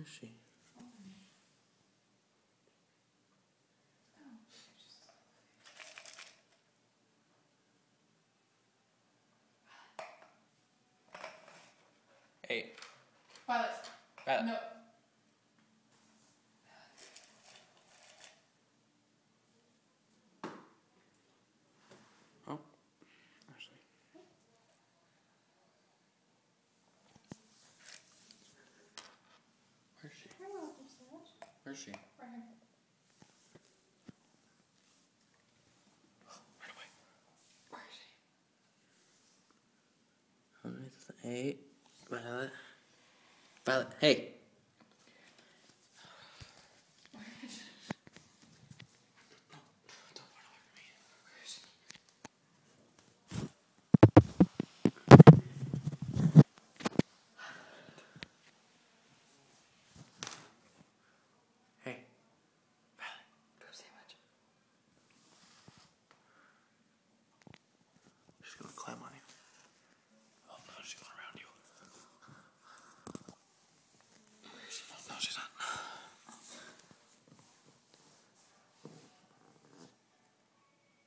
Where is she? Hey. Violet. Violet. No. Oh. Ashley. Where's she? Where's she? Right here. Right away. Where is she? Alright, hey. Violet. Violet, hey. Hey, Violet, come sandwich. She's gonna climb on you. Oh no, she's going around you. Where is she? Oh, no, she's not.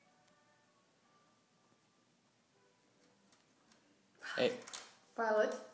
Hey. Violet.